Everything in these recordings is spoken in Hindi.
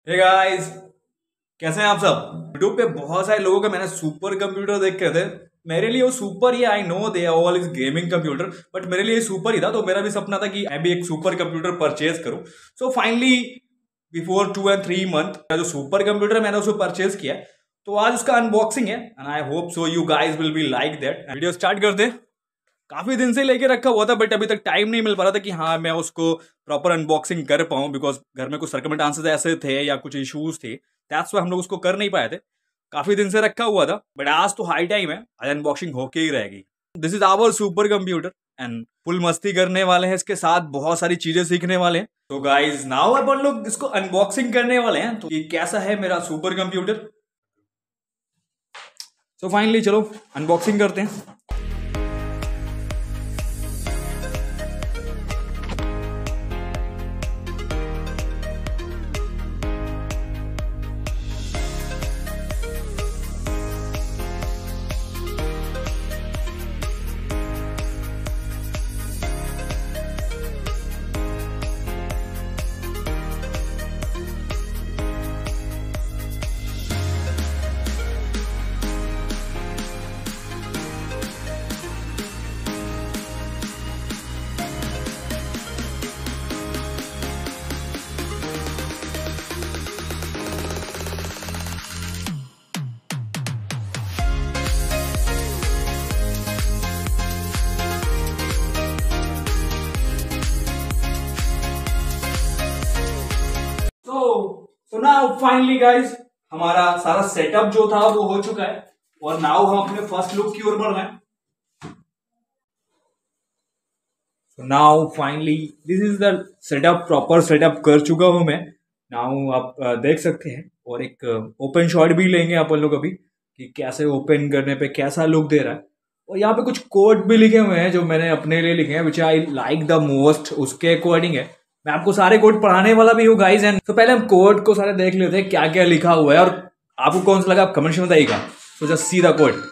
हे गाइस, कैसे हैं आप सब। यूट्यूब पे बहुत सारे लोगों का मैंने सुपर कंप्यूटर देख के थे। मेरे लिए वो सुपर ही, I know they all is gaming computer, but मेरे लिए सुपर ही था। तो मेरा भी सपना था कि मैं भी एक सुपर कंप्यूटर परचेज करूं। So finally before 2 and 3 month जो सुपर कंप्यूटर मैंने उसको परचेज किया। तो आज उसका अनबॉक्सिंग है and I hope so you guys will be like that. Video start करते। काफी दिन से लेके रखा हुआ था बट अभी तक टाइम नहीं मिल पा रहा था कि हाँ मैं उसको प्रॉपर अनबॉक्सिंग कर पाऊं, बिकॉज घर में कुछ सर्कमस्टांसेस ऐसे थे या कुछ इश्यूज थे, दैट्स व्हाई हम लोग उसको कर नहीं पाए थे। काफी दिन से रखा हुआ था बट आज तो हाई टाइम है, आज अनबॉक्सिंग होके ही रहेगी। This is our super computer and full मस्ती करने वाले हैं इसके साथ, बहुत सारी चीजें सीखने वाले हैं। तो गाइज नाउ अपन लोग इसको अनबॉक्सिंग करने वाले हैं। तो ये कैसा है मेरा सुपर कंप्यूटर। सो फाइनली चलो अनबॉक्सिंग करते हैं। तो नाउ फाइनली गाइस हमारा सारा सेटअप जो था वो हो चुका है और नाउ हम अपने फर्स्ट लुक की ओर बढ़ रहे हैं। तो now finally this is the setup, proper setup कर चुका हूं मैं। नाउ आप देख सकते हैं और एक ओपन शॉट भी लेंगे अपन लोग अभी कि कैसे ओपन करने पे कैसा लुक दे रहा है। और यहाँ पे कुछ कोड भी लिखे हुए हैं जो मैंने अपने लिए लिखे हैं, which I like the most, उसके अकॉर्डिंग है। मैं आपको सारे कोड पढ़ाने वाला भी हूँ गाइज। एंड तो पहले हम कोड को सारे देख लेते हैं क्या क्या लिखा हुआ है और आपको कौन सा लगा आप कमेंट में बताइएगा। तो just see the code.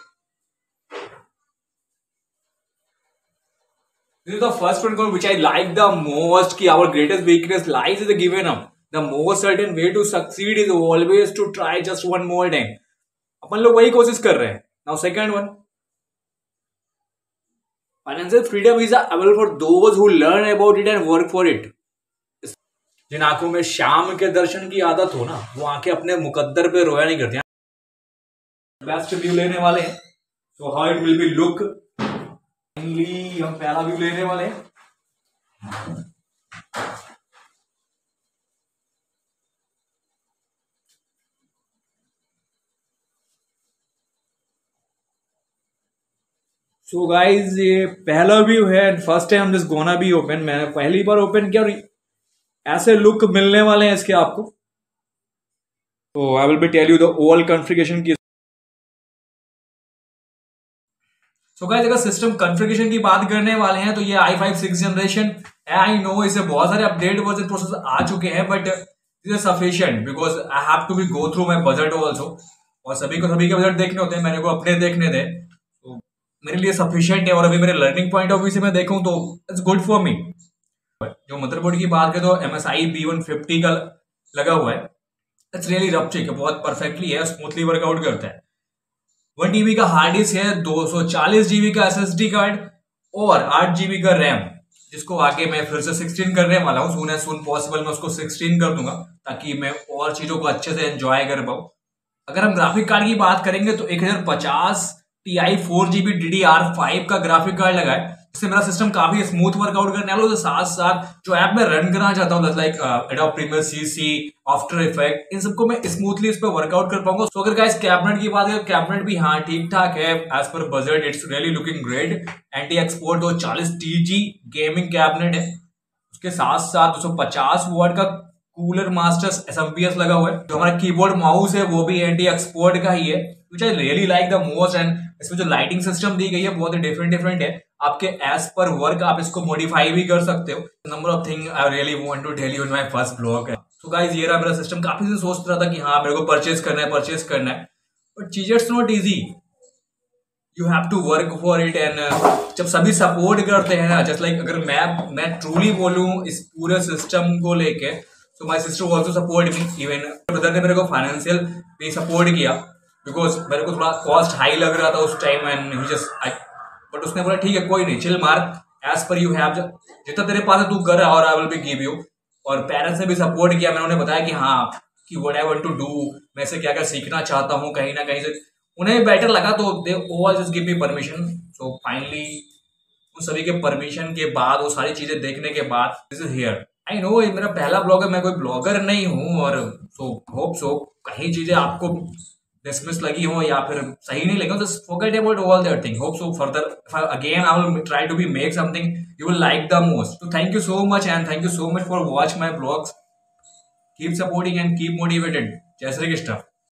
This is the first one code which I like the most कि our greatest weakness lies in the given up. The most certain way to succeed is always to try just one more time. अपन लोग वही कोशिश कर रहे हैं। Now second one. Financial freedom is available for those who learn about it and work for it. जिन आंखों में शाम के दर्शन की आदत हो ना, वो आंखें अपने मुकद्दर पे रोया नहीं करती। बेस्ट व्यू लेने वाले हैं। So how it will be look. Finally हम पहला व्यू लेने वाले हैं। सो गाइज ये पहला व्यू है, first time this gonna be open. मैंने पहली बार ओपन किया और ऐसे लुक मिलने वाले हैं इसके आपको। तो I will be tell you the old configuration की। सो गाइस अगर सिस्टम कॉन्फ़िगरेशन की बात करने वाले हैं तो ये i5 6th जनरेशन है। आई नो इसे बहुत सारे अपडेट वर्जन प्रोसेस आ चुके हैं but it is sufficient because I have to be go through my budget also. और सभी को सभी के बजट देखने होते हैं, मेरे को अपने देखने थे। तो मेरे लिए सफिशिएंट है और अभी मेरे लर्निंग पॉइंट ऑफ व्यू से मैं देखूं तो इट्स गुड फॉर मी। जो मदरबोर्ड की बात करें तो MSI B150 का लगा हुआ है। इट्स रियली रपचिक है, बहुत परफेक्टली है, स्मूथली वर्कआउट करता है। 1 TB का हार्ड डिस्क है, 240 GB का SSD कार्ड और 8 GB का रैम, जिसको आगे मैं फिर से 16 करने वाला हूँ। सून एज सून पॉसिबल मैं उसको 16 कर दूंगा ताकि मैं और चीजों को अच्छे से एंजॉय कर पाऊँ। अगर हम ग्राफिक कार्ड की बात करेंगे तो 1050 Ti 4GB DDR5 का ग्राफिक कार्ड लगा है, जिससे मेरा सिस्टम काफी स्मूथ वर्कआउट करने वाला है। साथ साथ जो ऐप मैं रन करना चाहता हूँ like Adobe Premiere CC, after effect, इन सबको मैं स्मूथली इस पर वर्कआउट कर पाऊंगा। तो अगर गाइस कैबिनेट की बात करें, कैबिनेट भी हाँ ठीक ठाक है as per budget, it's really looking great. Ant Esports 240 TG gaming cabinet है। उसके साथ साथ 250 वॉट का कूलर मास्टर्स SMPS लगा हुआ है। जो हमारा कीबोर्ड माउस है वो भी एंटी एक्सपोर्ट का ही है, which I really like the most. And इसमें जो लाइटिंग सिस्टम दी गई है बहुत ही डिफरेंट है। आपके एज पर वर्क आप इसको मॉडिफाई भी कर सकते हो। Number of thing I really want to tell you in my first blog. So guys ये रहा मेरा सिस्टम। काफी से सोच रहा था कि हाँ मेरे को परचेज करना है बट चीजें it's not easy, you have to work for it. And जब सभी सपोर्ट करते हैं ना, जस्ट लाइक अगर मैं ट्रूली बोलूं इस पूरे सिस्टम को लेके, so my sister also support me, even brother ने मेरे को फाइनेंशियल भी सपोर्ट किया, बिकॉज मेरे को थोड़ा कॉस्ट हाई लग रहा था उस टाइम एंड ही जस्ट, बट उसने बोला ठीक है कोई नहीं, चिल मार, एज पर यू हैव, जितना तेरे पास है तू कर और I will be give you. और पेरेंट्स ने भी सपोर्ट किया, मैंने उन्हें बताया कि हाँ कि what I want to do, मैं से क्या क्या सीखना चाहता हूँ कहीं ना कहीं से, उन्हें बेटर लगा तो they all just give me permission. So finally उन सभी के परमिशन के बाद, वो सारी चीजें देखने के बाद, this is here. I know ये मेरा पहला ब्लॉग है, मैं कोई ब्लॉगर नहीं हूँ, और सो होप सो कहीं चीजें आपको डिसमिस लगी हो या फिर सही नहीं लगी हो, just forget about all that thing. Hope so further again I will try to be make something you will like the most. So thank you so much, and thank you so much for watch my vlogs. Keep supporting and keep motivated. Jai Shri Krishna.